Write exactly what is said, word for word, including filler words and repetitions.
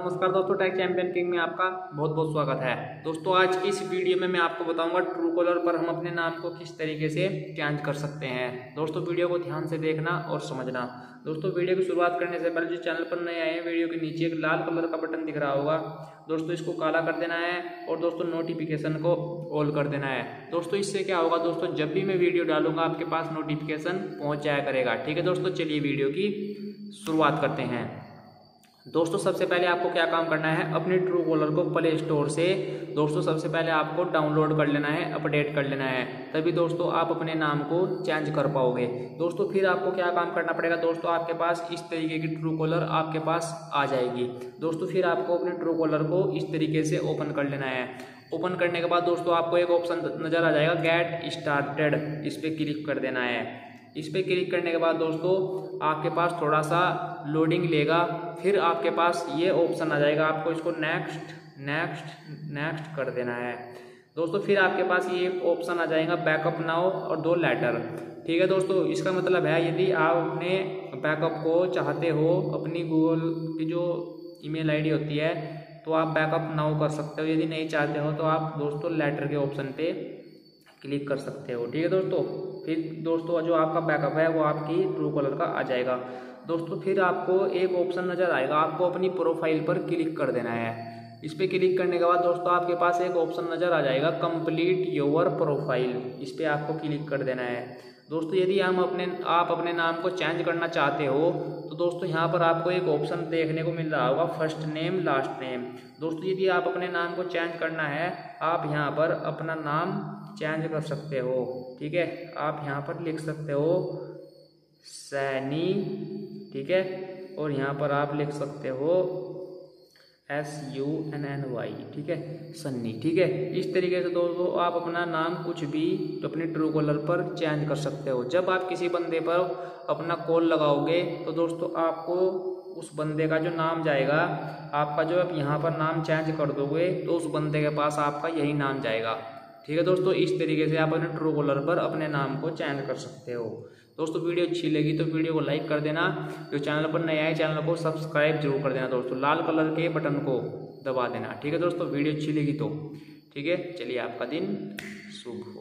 नमस्कार दोस्तों, take champion king में आपका बहुत बहुत स्वागत है। दोस्तों आज की इस वीडियो में मैं आपको बताऊंगा ट्रू कॉलर पर हम अपने नाम को किस तरीके से चेंज कर सकते हैं। दोस्तों वीडियो को ध्यान से देखना और समझना। दोस्तों वीडियो की शुरुआत करने से पहले जो चैनल पर नए आए हैं, वीडियो के नीचे एक लाल कलर का बटन दिख रहा होगा दोस्तों, इसको काला कर देना है और दोस्तों नोटिफिकेशन को ऑल कर देना है। दोस्तों इससे क्या होगा दोस्तों, जब भी मैं वीडियो डालूंगा आपके पास नोटिफिकेशन पहुंच जाया करेगा। ठीक है दोस्तों, चलिए वीडियो की शुरुआत करते हैं। दोस्तों सबसे पहले आपको क्या काम करना है, अपने ट्रू कॉलर को प्ले स्टोर से दोस्तों सबसे पहले आपको डाउनलोड कर लेना है, अपडेट कर लेना है, तभी दोस्तों आप अपने नाम को चेंज कर पाओगे। दोस्तों फिर आपको क्या काम करना पड़ेगा दोस्तों, आपके पास इस तरीके की ट्रू कॉलर आपके पास आ जाएगी। दोस्तों फिर आपको अपने ट्रू कॉलर को इस तरीके से ओपन कर लेना है। ओपन करने के बाद दोस्तों आपको एक ऑप्शन नजर आ जाएगा गेट स्टार्टेड, इस पर क्लिक कर देना है। इस पर क्लिक करने के बाद दोस्तों आपके पास थोड़ा सा लोडिंग लेगा, फिर आपके पास ये ऑप्शन आ जाएगा, आपको इसको नेक्स्ट नेक्स्ट नेक्स्ट कर देना है। दोस्तों फिर आपके पास ये ऑप्शन आ जाएगा बैकअप नाउ और दो लेटर। ठीक है दोस्तों, इसका मतलब है यदि आप अपने बैकअप को चाहते हो, अपनी गूगल की जो ईमेल आईडी होती है तो आप बैकअप नाउ कर सकते हो। यदि नहीं चाहते हो तो आप दोस्तों लेटर के ऑप्शन पे क्लिक कर सकते हो। ठीक है दोस्तों, फिर दोस्तों जो आपका बैकअप है वो आपकी ट्रू कॉलर का आ जाएगा। दोस्तों फिर आपको एक ऑप्शन नजर आएगा, आपको अपनी प्रोफाइल पर क्लिक कर देना है। इस पर क्लिक करने के बाद दोस्तों आपके पास एक ऑप्शन नजर आ जाएगा कंप्लीट योर प्रोफाइल, इस पर आपको क्लिक कर देना है। दोस्तों यदि हम अपने आप अपने नाम को चेंज करना चाहते हो तो दोस्तों यहाँ पर आपको एक ऑप्शन देखने को मिल रहा होगा फर्स्ट नेम लास्ट नेम। दोस्तों यदि आप अपने नाम को चेंज करना है, आप यहाँ पर अपना नाम चेंज कर सकते हो। ठीक है, आप यहाँ पर लिख सकते हो सैनी, ठीक है, और यहाँ पर आप लिख सकते हो S U N N Y, ठीक है, सन्नी। ठीक है, इस तरीके से दोस्तों आप अपना नाम कुछ भी तो अपने ट्रू कॉलर पर चेंज कर सकते हो। जब आप किसी बंदे पर अपना कॉल लगाओगे तो दोस्तों आपको उस बंदे का जो नाम जाएगा, आपका जो आप यहाँ पर नाम चेंज कर दोगे तो उस बंदे के पास आपका यही नाम जाएगा। ठीक है दोस्तों, इस तरीके से आप अपने ट्रू कॉलर पर अपने नाम को चेंज कर सकते हो। दोस्तों वीडियो अच्छी लगी तो वीडियो को लाइक कर देना, जो चैनल पर नए आए चैनल को सब्सक्राइब जरूर कर देना दोस्तों, लाल कलर के बटन को दबा देना। ठीक है दोस्तों, वीडियो अच्छी लगी तो ठीक है, चलिए आपका दिन शुभ हो।